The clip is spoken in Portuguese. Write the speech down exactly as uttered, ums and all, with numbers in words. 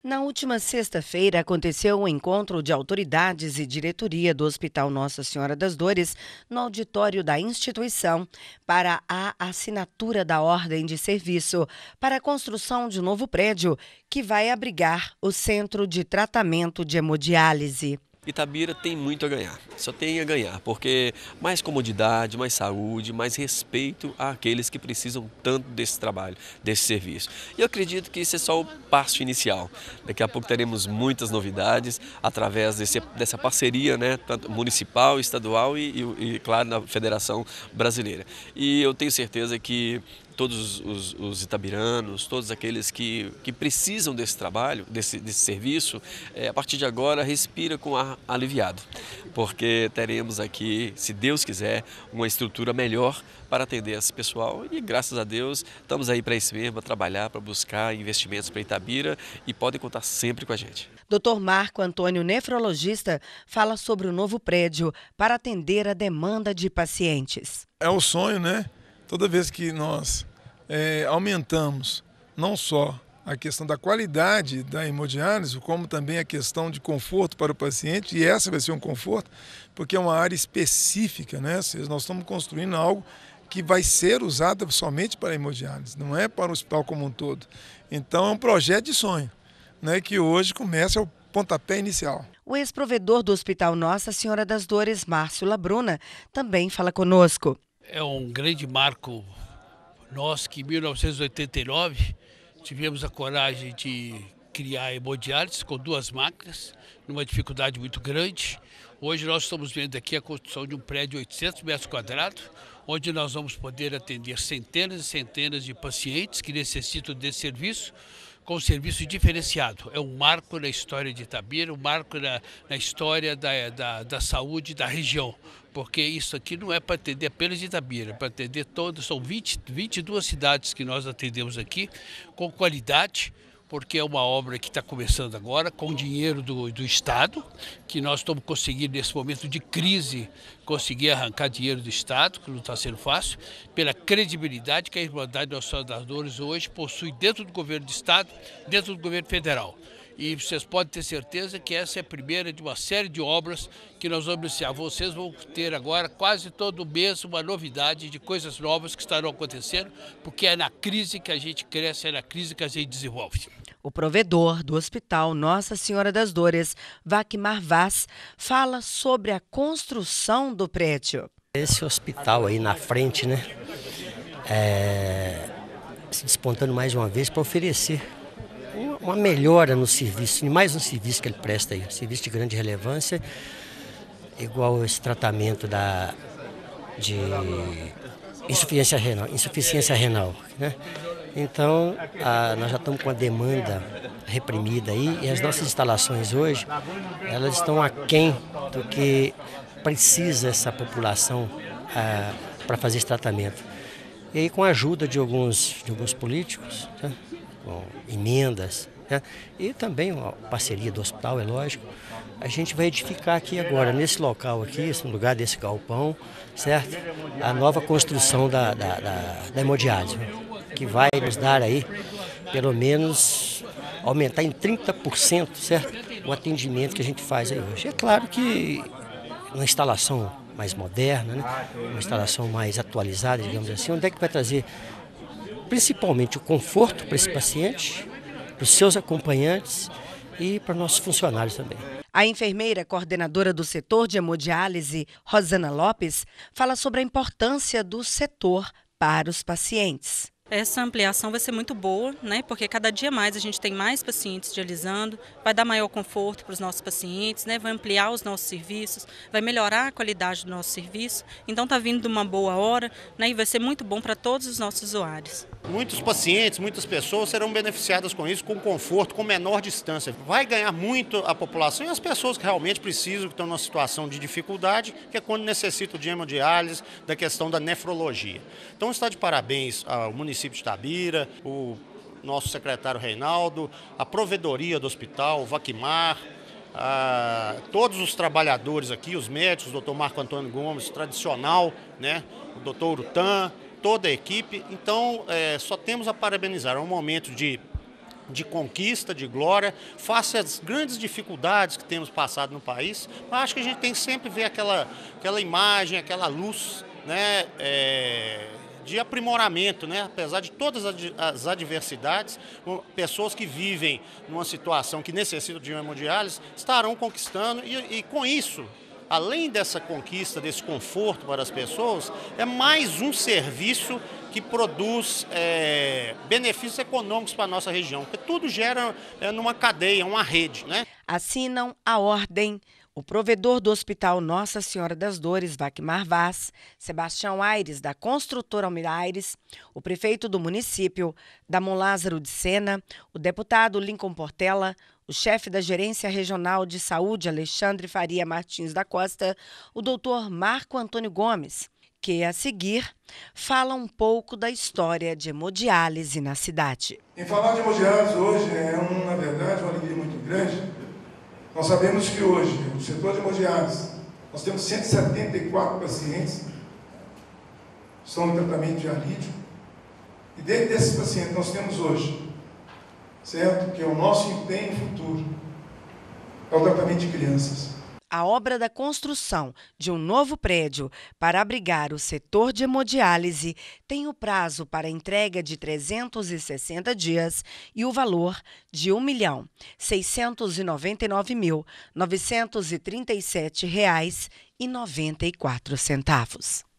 Na última sexta-feira, aconteceu um encontro de autoridades e diretoria do Hospital Nossa Senhora das Dores no auditório da instituição para a assinatura da ordem de serviço para a construção de um novo prédio que vai abrigar o Centro de Tratamento de Hemodiálise. Itabira tem muito a ganhar, só tem a ganhar, porque mais comodidade, mais saúde, mais respeito àqueles que precisam tanto desse trabalho, desse serviço. E eu acredito que isso é só o passo inicial. Daqui a pouco teremos muitas novidades através desse, dessa parceria, né, tanto municipal, estadual e, e, e, claro, na Federação Brasileira. E eu tenho certeza que todos os, os itabiranos, todos aqueles que, que precisam desse trabalho, desse, desse serviço, é, a partir de agora respira com ar aliviado, porque teremos aqui, se Deus quiser, uma estrutura melhor para atender esse pessoal e graças a Deus estamos aí para isso mesmo, para trabalhar, para buscar investimentos para Itabira e podem contar sempre com a gente. doutor Marco Antônio, nefrologista, fala sobre o novo prédio para atender a demanda de pacientes. É o sonho, né? Toda vez que nós é, aumentamos não só a questão da qualidade da hemodiálise, como também a questão de conforto para o paciente, e essa vai ser um conforto, porque é uma área específica, né? Nós estamos construindo algo que vai ser usado somente para a hemodiálise, não é para o hospital como um todo. Então é um projeto de sonho, né? Que hoje começa o pontapé inicial. O ex-provedor do Hospital Nossa Senhora das Dores, Márcio Labruna, também fala conosco. É um grande marco nosso que em mil novecentos e oitenta e nove tivemos a coragem de criar a hemodiálise com duas máquinas, numa dificuldade muito grande. Hoje nós estamos vendo aqui a construção de um prédio de oitocentos metros quadrados, onde nós vamos poder atender centenas e centenas de pacientes que necessitam desse serviço, com serviço diferenciado. É um marco na história de Itabira, um marco na, na história da, da, da saúde da região, porque isso aqui não é para atender apenas Itabira, é para atender todas, são vinte, vinte e duas cidades que nós atendemos aqui, com qualidade, porque é uma obra que está começando agora, com dinheiro do, do Estado, que nós estamos conseguindo nesse momento de crise, conseguir arrancar dinheiro do Estado, que não está sendo fácil, pela credibilidade que a Irmandade Nossa Senhora das Dores hoje possui dentro do governo do Estado, dentro do governo federal. E vocês podem ter certeza que essa é a primeira de uma série de obras que nós vamos iniciar. Vocês vão ter agora quase todo mês uma novidade de coisas novas que estarão acontecendo, porque é na crise que a gente cresce, é na crise que a gente desenvolve. O provedor do Hospital Nossa Senhora das Dores, Vacmar Vaz, fala sobre a construção do prédio. Esse hospital aí na frente, né, é, se despontando mais uma vez para oferecer uma melhora no serviço, mais um serviço que ele presta aí, serviço de grande relevância, igual esse tratamento da, de insuficiência renal, insuficiência renal, né? Então, a, nós já estamos com a demanda reprimida aí e as nossas instalações hoje, elas estão aquém do que precisa essa população para fazer esse tratamento. E aí, com a ajuda de alguns, de alguns políticos, né? Com emendas, né? E também a parceria do hospital, é lógico, a gente vai edificar aqui agora, nesse local aqui, no lugar desse galpão, certo? A nova construção da, da, da, da hemodiálise, que vai nos dar aí, pelo menos, aumentar em trinta por cento, certo? O atendimento que a gente faz aí hoje. É claro que uma instalação mais moderna, né? Uma instalação mais atualizada, digamos assim, onde é que vai trazer principalmente o conforto para esse paciente, para os seus acompanhantes e para nossos funcionários também. A enfermeira coordenadora do setor de hemodiálise, Rosana Lopes, fala sobre a importância do setor para os pacientes. Essa ampliação vai ser muito boa, né? Porque cada dia mais a gente tem mais pacientes dialisando, vai dar maior conforto para os nossos pacientes, né? Vai ampliar os nossos serviços, vai melhorar a qualidade do nosso serviço. Então está vindo de uma boa hora, né? E vai ser muito bom para todos os nossos usuários. Muitos pacientes, muitas pessoas serão beneficiadas com isso, com conforto, com menor distância. Vai ganhar muito a população e as pessoas que realmente precisam, que estão numa situação de dificuldade, que é quando necessitam de hemodiálise, da questão da nefrologia. Então está de parabéns ao município de Itabira, o nosso secretário Reinaldo, a provedoria do hospital, o Vacmar, a todos os trabalhadores aqui, os médicos, o doutor Marco Antônio Gomes, tradicional, né, o doutor Urutan, toda a equipe. Então, é, só temos a parabenizar. É um momento de de conquista, de glória, face às grandes dificuldades que temos passado no país. Eu acho que a gente tem que sempre ver aquela, aquela imagem, aquela luz, né, é, de aprimoramento, né? Apesar de todas as adversidades, pessoas que vivem numa situação que necessitam de hemodiálise estarão conquistando e, e com isso, além dessa conquista, desse conforto para as pessoas, é mais um serviço que produz é, benefícios econômicos para a nossa região, porque tudo gera é, numa cadeia, uma rede, né? Assinam a ordem o provedor do Hospital Nossa Senhora das Dores, Vacmar Vaz, Sebastião Aires, da Construtora Almir Aires, o prefeito do município, Damon Lázaro de Sena, o deputado Lincoln Portela, o chefe da Gerência Regional de Saúde, Alexandre Faria Martins da Costa, o doutor Marco Antônio Gomes, que, a seguir, fala um pouco da história de hemodiálise na cidade. Em falar de hemodiálise hoje é, um, na verdade, uma alegria muito grande. Nós sabemos que hoje, no setor de hemodiálise, nós temos cento e setenta e quatro pacientes que estão em tratamento dialítico. E dentro desses pacientes nós temos hoje, certo? Que é o nosso empenho futuro, é o tratamento de crianças. A obra da construção de um novo prédio para abrigar o setor de hemodiálise tem o prazo para entrega de trezentos e sessenta dias e o valor de um milhão seiscentos e noventa e nove mil novecentos e trinta e sete reais e noventa e quatro centavos.